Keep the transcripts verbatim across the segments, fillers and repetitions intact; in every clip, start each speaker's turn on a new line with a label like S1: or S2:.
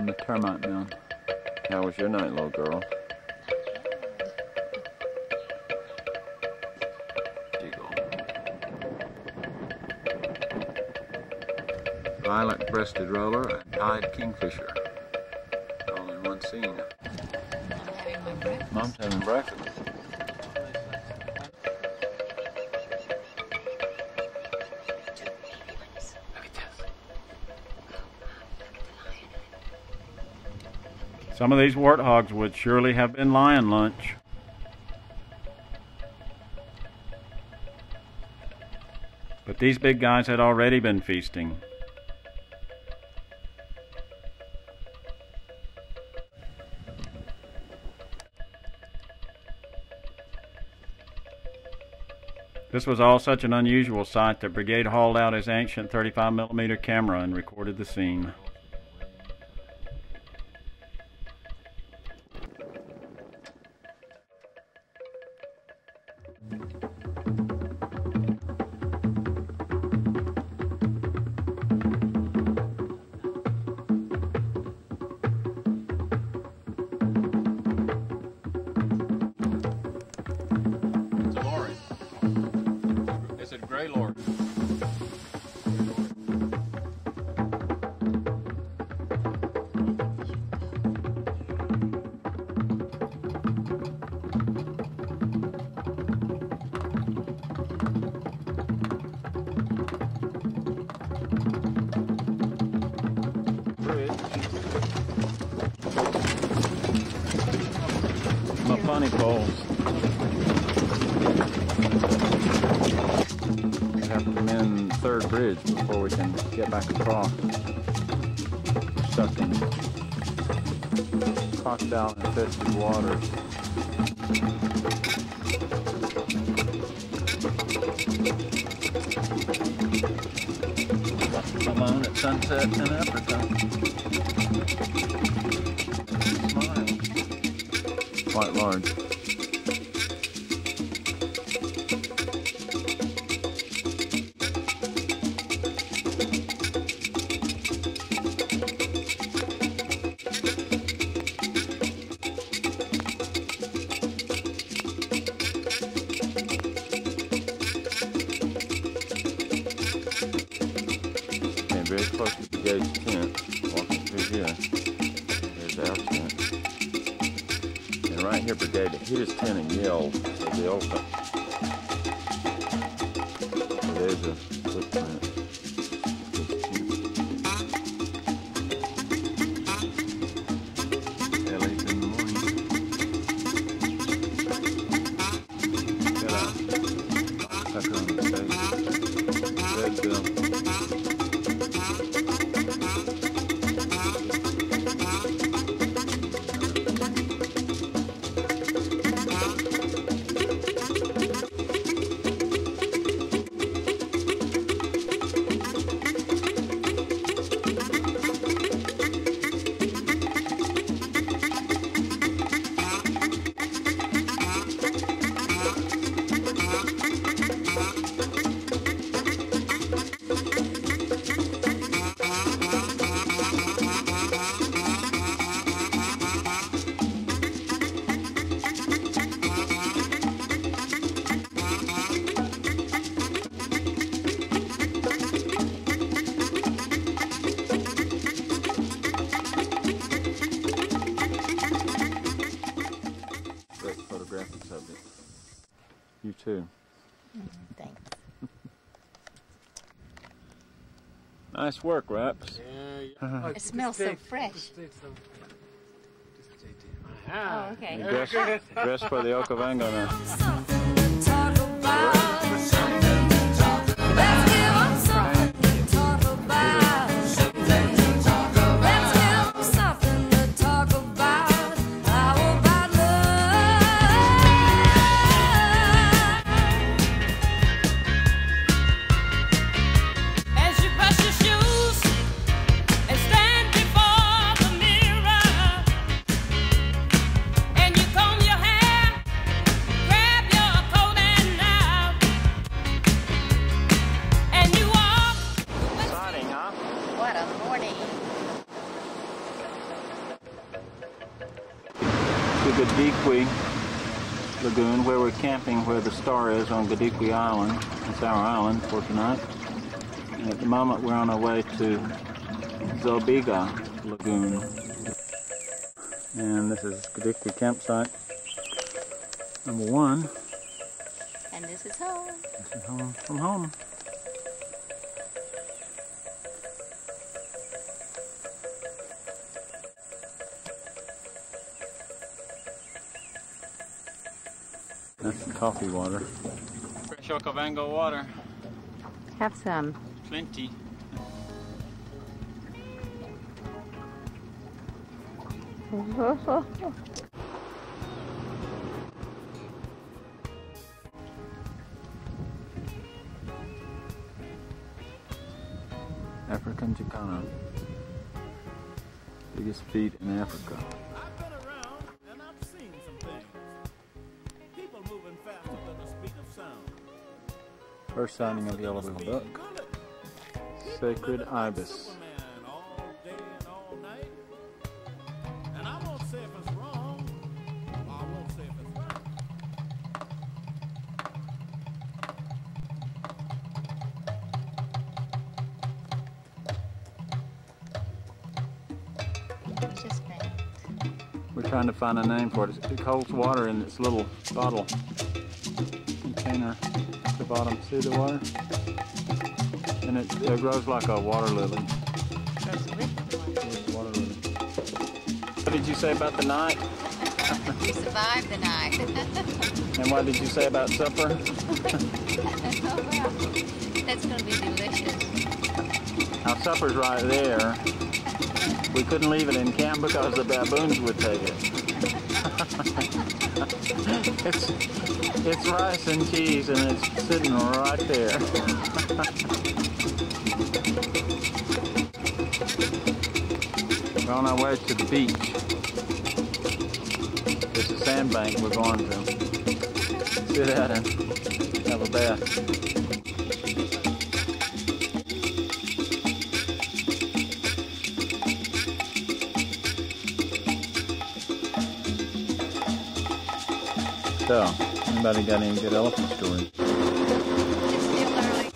S1: from the termite mound. How was your night, little girl? Violet-breasted roller and pied kingfisher, all in one scene.
S2: I'm having my breakfast.
S1: Mom's having breakfast.
S3: Some of these warthogs would surely have been lion lunch. But these big guys had already been feasting. This was all such an unusual sight that Brigade hauled out his ancient thirty-five millimeter camera and recorded the scene. Funny poles. We have to mend third bridge before we can get back across. Stuck in crocodile infested waters. Alone at sunset in Africa. Quite large. And very close to the gate's tent, walking through here. There's our tent. Right here, Brigade, hit his tent and yelled at the elephant. So there's a footprint. Ellie's in the morning. Got a sucker on his face. Red bill. You too.
S2: Mm, thanks.
S1: Nice work, Raps.
S4: Yeah, yeah. Oh,
S2: It smells so fresh. Oh, okay.
S1: You dressed, dressed for the Okavango now.
S5: And you comb your hair, grab your coat and now
S3: Gadikwi Lagoon, where we're camping, where the star is on Gadikwi Island. It's our island for tonight. And at the moment we're on our way to Zobiga Lagoon. And this is Gadikwi campsite number one.
S2: And this is home.
S3: This is home from home. That's the coffee water. Fresh Okavango water.
S2: Have some.
S3: Plenty. African Chicana. Biggest feet in Africa.
S4: I've been around and I've seen some things. People moving faster than the speed of sound.
S3: First sighting of yellow-billed duck. Sacred ibis.
S4: Superman all day and all night. And I won't say if it's wrong. I won't say if it's right.
S2: It's just great.
S3: We're trying to find a name for it. It holds water in this little bottle container at the bottom. See the water? And it, it grows like a water lily.
S2: Grows with
S3: It's water lily. What did you say about the night?
S2: We survived the night.
S3: And what did you say about supper?
S2: Oh, well, that's going to be delicious.
S3: Our supper's right there. We couldn't leave it in camp because the baboons would take it. it's, it's rice and cheese and it's sitting right there. We're on our way to the beach. There's a sandbank we're going to sit at and have a bath. So, anybody got any good elephant stories?
S2: It's still early.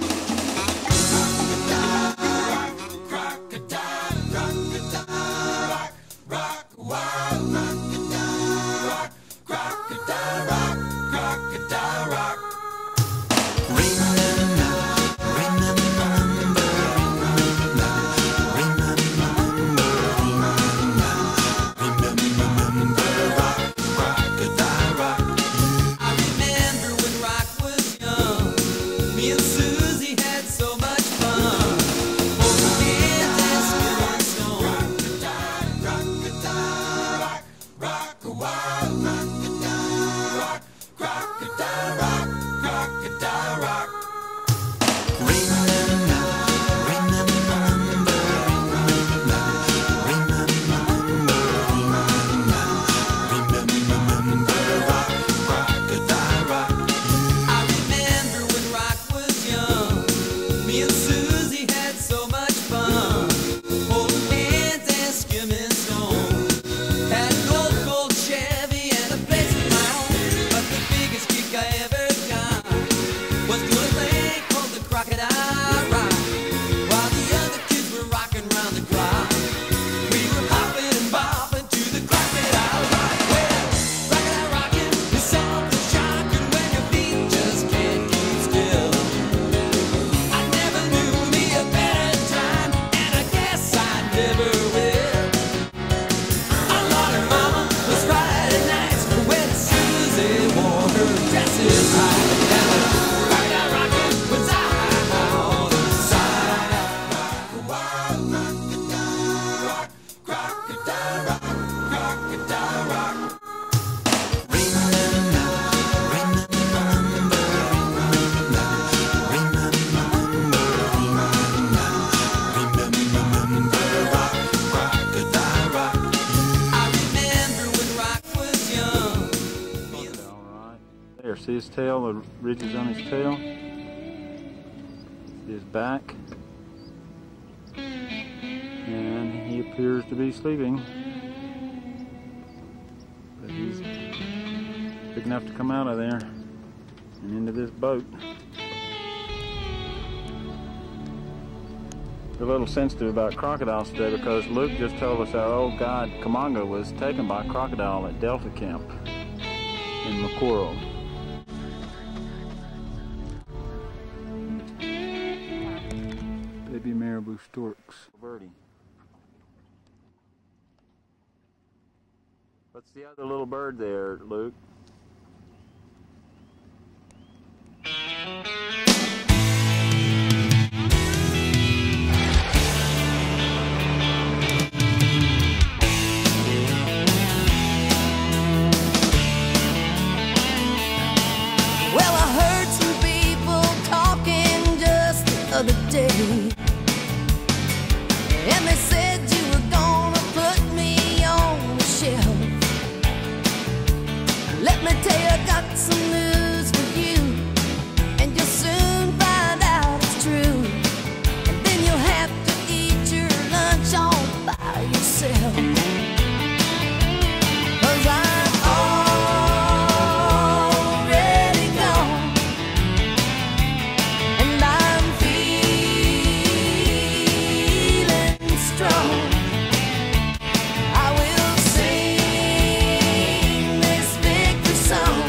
S3: See his tail, the ridges on his tail. See his back. And he appears to be sleeping. But enough to come out of there and into this boat. We're a little sensitive about crocodiles today because Luke just told us our old guide Kamanga was taken by a crocodile at Delta Camp in Makuro. Baby marabou storks. Birdie. What's the other little bird there, Luke?
S5: Well, I heard some people talking just the other day, and they said you were gonna put me on the shelf. Let me tell you, I got some news for you, and you'll soon find out it's true. And then you'll have to eat your lunch all by yourself. 'Cause I'm already gone, and I'm feeling strong. I will sing this victory song.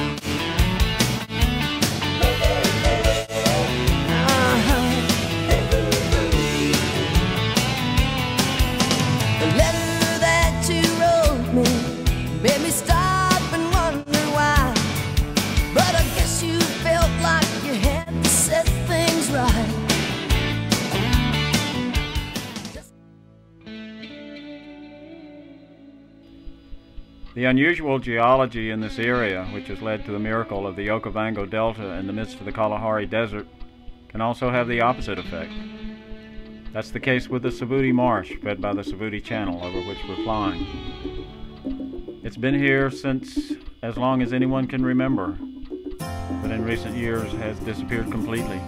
S5: Uh-huh. The letter that you wrote me made me stop and wonder why. But I guess you felt like you had to set things right.
S3: The unusual geology in this area, which has led to the miracle of the Okavango Delta in the midst of the Kalahari Desert, can also have the opposite effect. That's the case with the Savuti Marsh, fed by the Savuti Channel, over which we're flying. It's been here since as long as anyone can remember, but in recent years has disappeared completely.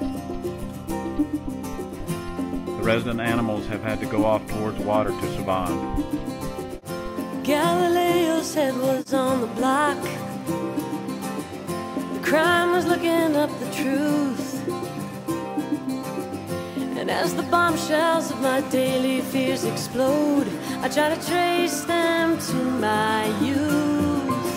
S3: The resident animals have had to go off towards water to survive.
S6: Galileo's head was on the block. The crime was looking up the truth. And as the bombshells of my daily fears explode, I try to trace them to my youth.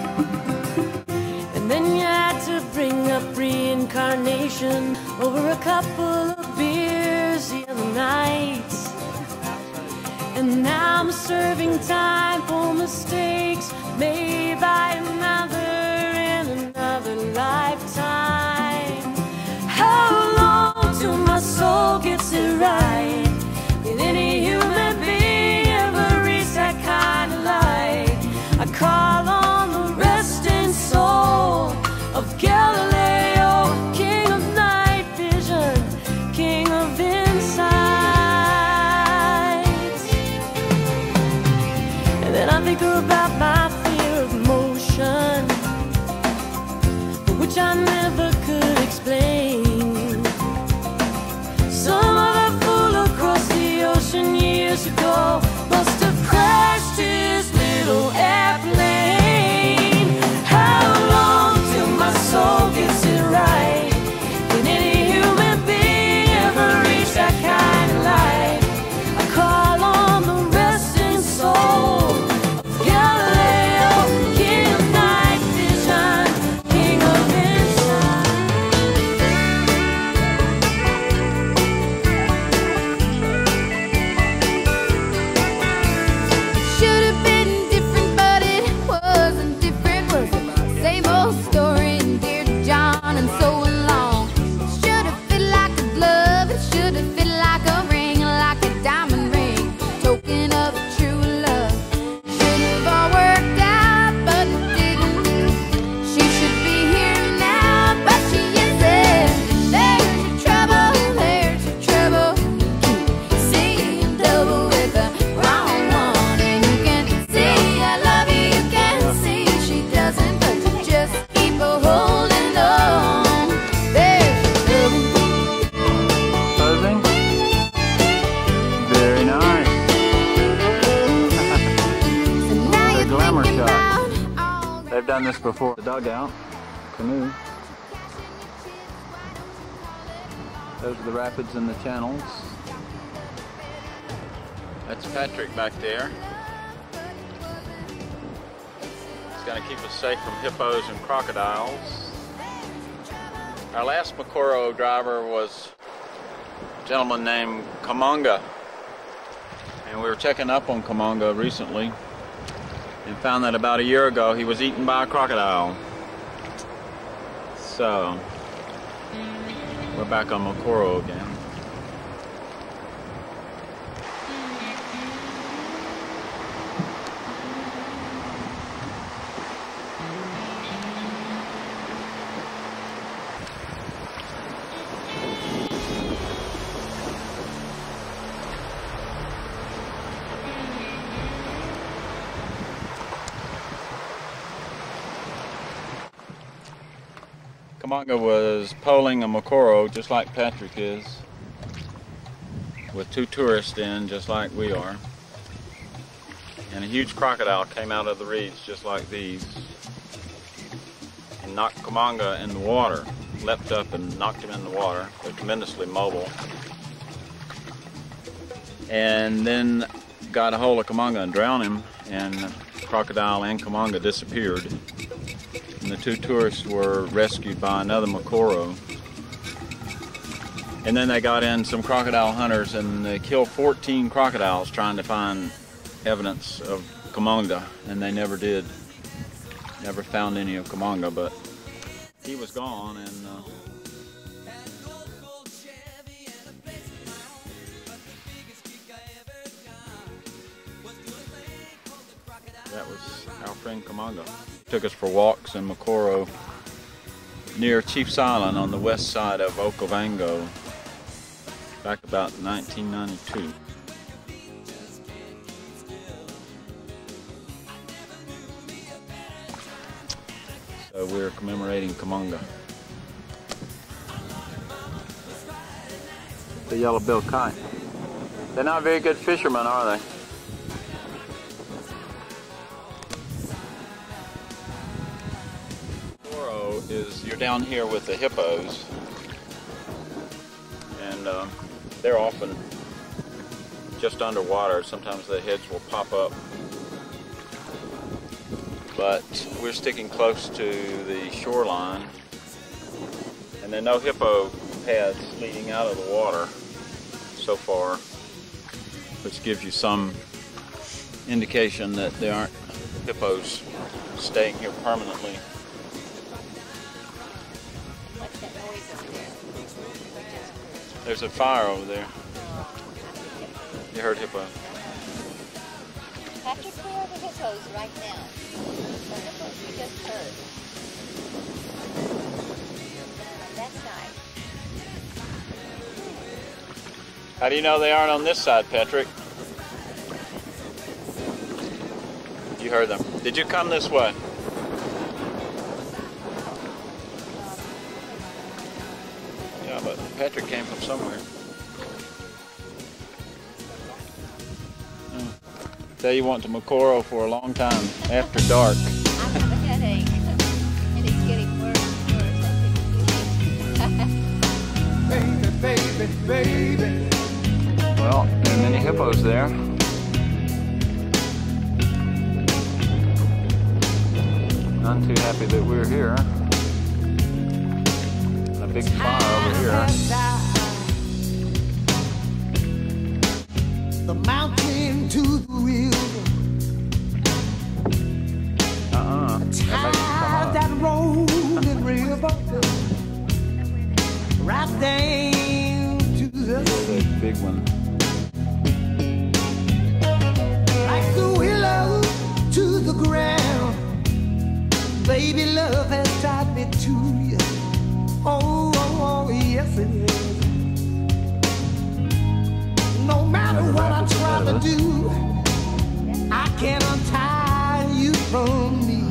S6: And then you had to bring up reincarnation over a couple of beers the other night. And now I'm serving time for mistakes made by another in another lifetime. How long till my soul gets it right? Did any human being ever reach that kind of light? I call on the resting soul of Galileo, king of night vision, king of insight.
S3: this before. The dugout, canoe. Those are the rapids and the channels. That's Patrick back there. It's going to keep us safe from hippos and crocodiles. Our last Mokoro driver was a gentleman named Kamanga. And we were checking up on Kamanga recently and found that about a year ago he was eaten by a crocodile. So, we're back on Mokoro again. Kamanga was poling a Mokoro just like Patrick is, with two tourists in just like we are. And a huge crocodile came out of the reeds just like these and knocked Kamanga in the water, leapt up and knocked him in the water. They're tremendously mobile. And then got a hold of Kamanga and drowned him, and the crocodile and Kamanga disappeared. And the two tourists were rescued by another Mokoro. And then they got in some crocodile hunters and they killed fourteen crocodiles trying to find evidence of Kamanga, and they never did. Never found any of Kamanga, but he was gone. And uh, that was our friend Kamanga. Took us for walks in Mokoro near Chief's Island on the west side of Okavango back about nineteen ninety-two. So we're commemorating Kamanga. The yellow-billed kite. They're not very good fishermen, are they? Is you're down here with the hippos, and uh, they're often just underwater. Sometimes the heads will pop up, but we're sticking close to the shoreline, and there are no hippo paths leading out of the water so far, which gives you some indication that there aren't hippos staying here permanently. There's a fire over there. You heard hippo.
S2: Patrick, where are the hippos right now? The hippos we just heard. On that side.
S3: How do you know they aren't on this side, Patrick? You heard them. Did you come this way? Yeah, but Patrick came from somewhere. Oh. Tell you went to Mokoro for a long time after dark.
S2: I have a headache, and it's getting worse and worse.
S4: Baby, baby, baby.
S3: Well, there are many hippos there. None too happy that we're here. And a big fire over here.
S4: The mountain to the river.
S3: Uh-uh. That makes it come up.
S4: That rolling river right down to the
S3: Here's a big one.
S4: like the willow to the ground. Baby, love has tied me to you. Oh, oh, oh, yes it is. No matter what I try to do, I can't untie you from me.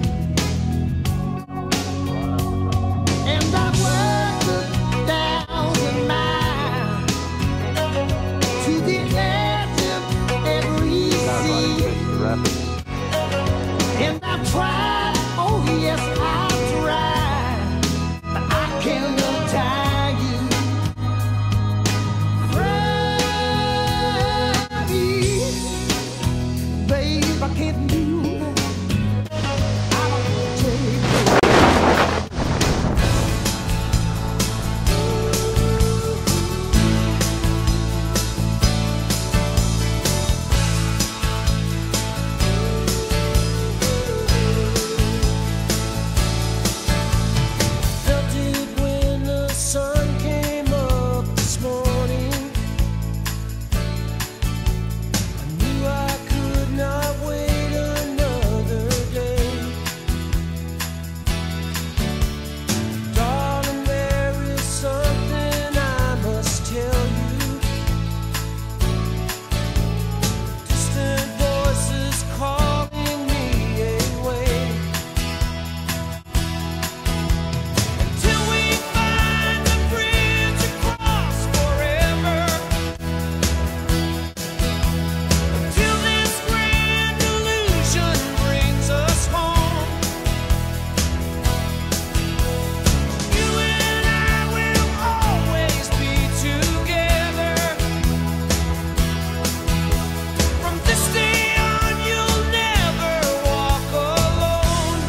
S4: And I've walked a thousand miles to the edge of every sea. And I've tried, oh yes, cannot tie you from me. Babe, I can't do that. I don't take
S7: Felt it when the sun came up this morning. I knew I could not wait another day. Darling, there is something I must tell you. Distant voices calling me away. Until we find a bridge across forever. Until this grand illusion brings us home. You and I will always be together. From this day on, you'll never walk alone.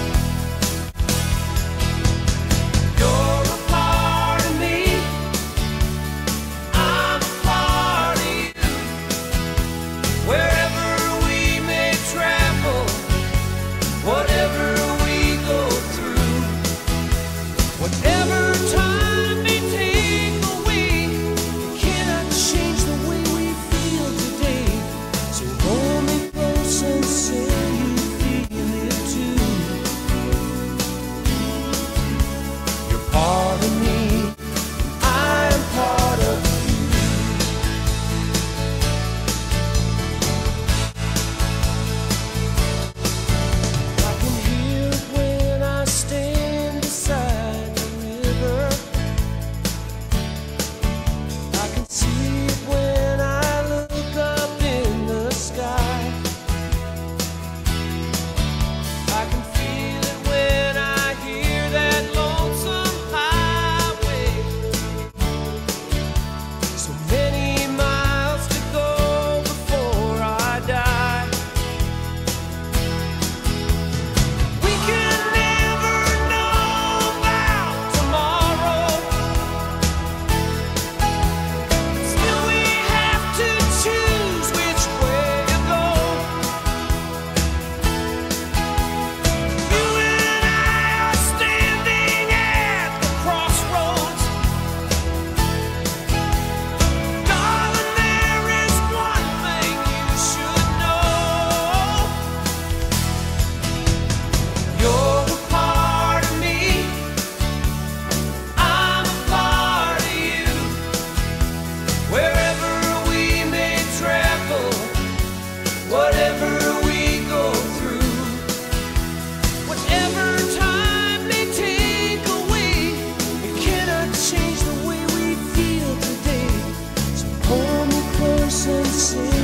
S7: You're a part of me. I'm a part of you. Wherever we may travel, whatever we go through, whatever time may take away, we cannot change the way we feel today. So hold me close and say you feel it too. You're part of me, I'm part of you. I can hear it when I stand beside the river. I can see it when I look up in the sky. I can feel it when I hear that lonesome highway. So many miles to go before I die. We can never know about tomorrow. Still we have to choose which way to go. You and I are standing at the crossroads. Darling, there is one thing you should know. You're a part of me. I'm a part of you. Wherever we may travel, whatever we go through, whatever time may take away, it cannot change the way we feel today. So hold me close and say